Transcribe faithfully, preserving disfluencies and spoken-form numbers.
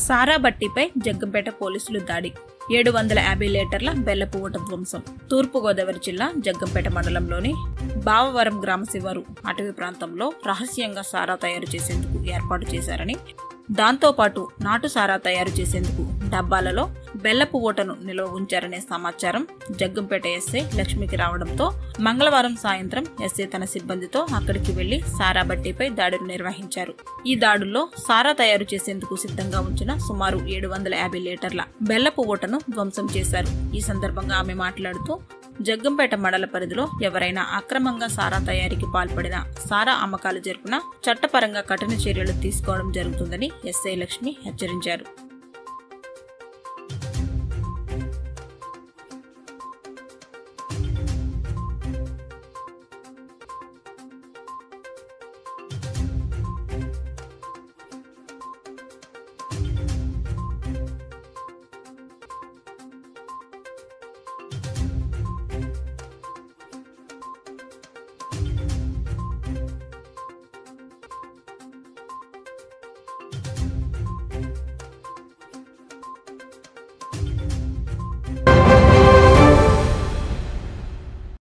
సారా బట్టీపై జగ్గంపేట పోలీసులు దాడి. ఏడు వందల యాభై లీటర్ల బెల్లపు ఊట ధ్వంసం. తూర్పుగోదావరి జిల్లా జగ్గంపేట మండలంలోని బావవరం గ్రామ శివారు అటవీ ప్రాంతంలో రహస్యంగా సారా తయారు చేసేందుకు ఏర్పాటు చేశారని, దాంతోపాటు నాటు సారా తయారు చేసేందుకు డబ్బాలలో బెల్లపు ఊటను నిల్వ ఉంచారనే సమాచారం జగ్గంపేట ఎస్ఐ లక్ష్మికి రావడంతో మంగళవారం సాయంత్రం ఎస్ఐ తన సిబ్బందితో అక్కడికి వెళ్లి సారా బట్టీపై దాడులు నిర్వహించారు. ఈ దాడుల్లో సారా తయారు చేసేందుకు సిద్ధంగా ఉంచిన సుమారు ఏడు వందల యాభై లీటర్ల బెల్లపు ఊటను ధ్వంసం చేశారు. ఈ సందర్భంగా ఆమె మాట్లాడుతూ, జగ్గంపేట మండల పరిధిలో ఎవరైనా అక్రమంగా సారా తయారీకి పాల్పడినా, సారా అమ్మకాలు జరిపినా చట్టపరంగా కఠిన చర్యలు తీసుకోవడం జరుగుతుందని ఎస్ఐ లక్ష్మి హెచ్చరించారు.